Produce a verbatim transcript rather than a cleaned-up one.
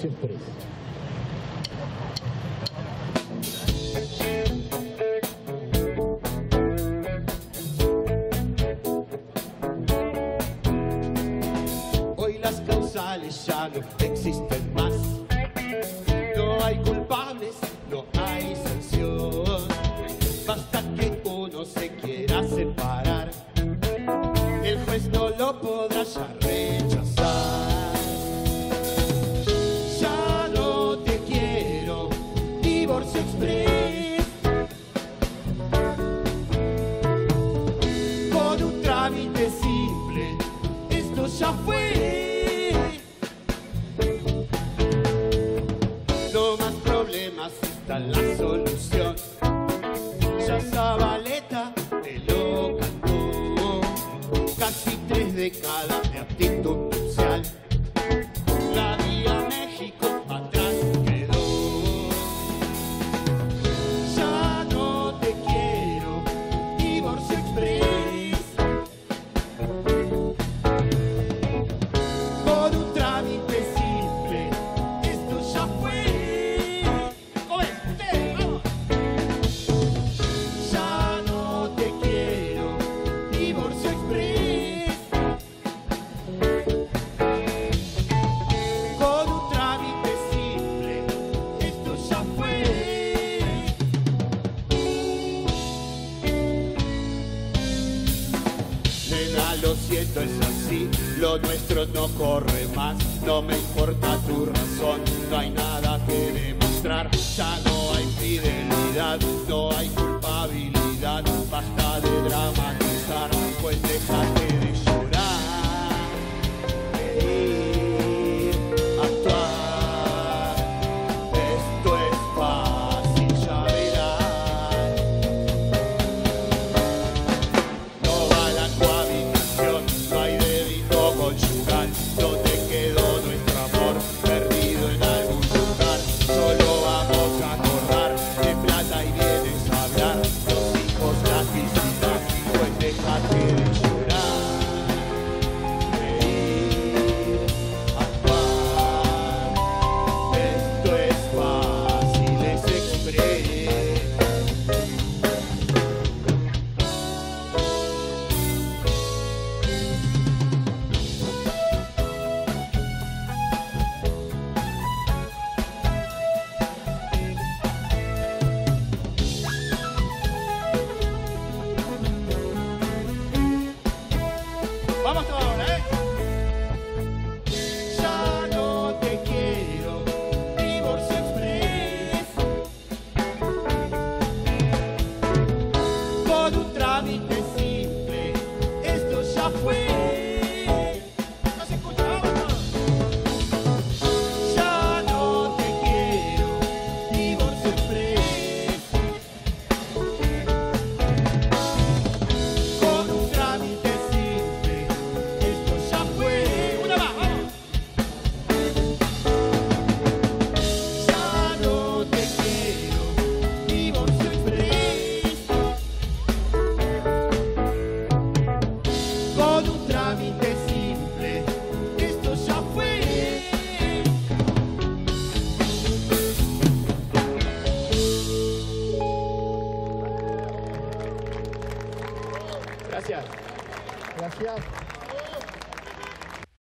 Express. Hoy las causales ya no existen más. No hay culpables, no hay sanción. Basta que uno se quiera separar, el juez no lo podrá ya rechazar. Ya no te quiero, divorcio express. Con un trámite simple, esto ya fue. No más problemas, está la solución. Ya Zabaleta te lo cantó. Casi tres décadas de actitud nupcial. La vía México atrás quedó. Ya no te quiero, divorcio express. Con un trámite simple, esto ya fue. ¿Cómo es? ¡Ustedes, vamos! Ya no te quiero, divorcio express. Con un trámite simple, esto ya fue. Nena, lo siento, es así, lo nuestro no corre más. No me importa tu razón.